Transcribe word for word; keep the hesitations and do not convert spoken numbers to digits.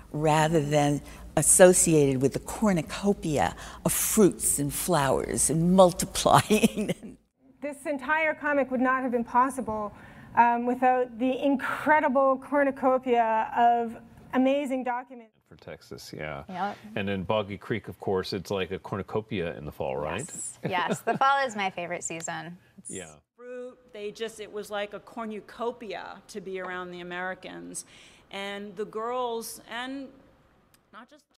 rather than associated with the cornucopia of fruits and flowers and multiplying. This entire comic would not have been possible um, without the incredible cornucopia of amazing documents. For Texas, yeah. Yep. And in Boggy Creek, of course, it's like a cornucopia in the fall, right? Yes, yes. The fall is my favorite season. It's yeah. Fruit, they just, it was like a cornucopia to be around the Americans. And the girls, and not just